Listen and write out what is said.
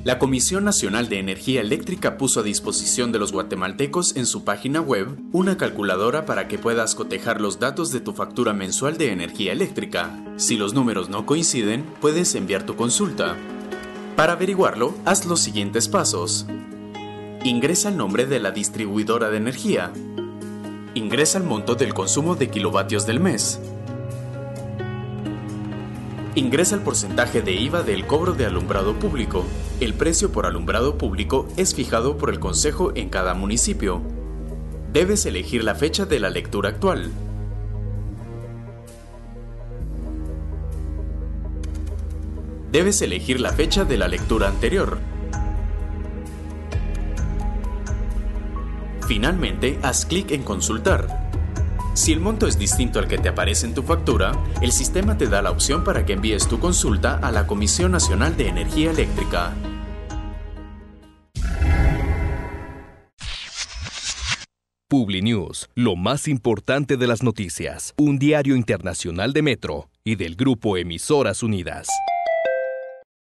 La Comisión Nacional de Energía Eléctrica puso a disposición de los guatemaltecos en su página web una calculadora para que puedas cotejar los datos de tu factura mensual de energía eléctrica. Si los números no coinciden, puedes enviar tu consulta. Para averiguarlo, haz los siguientes pasos. Ingresa el nombre de la distribuidora de energía. Ingresa el monto del consumo de kilovatios del mes. Ingresa el porcentaje de IVA del cobro de alumbrado público. El precio por alumbrado público es fijado por el Consejo en cada municipio. Debes elegir la fecha de la lectura actual. Debes elegir la fecha de la lectura anterior. Finalmente, haz clic en Consultar. Si el monto es distinto al que te aparece en tu factura, el sistema te da la opción para que envíes tu consulta a la Comisión Nacional de Energía Eléctrica. Publinews, lo más importante de las noticias. Un diario internacional de Metro y del Grupo Emisoras Unidas.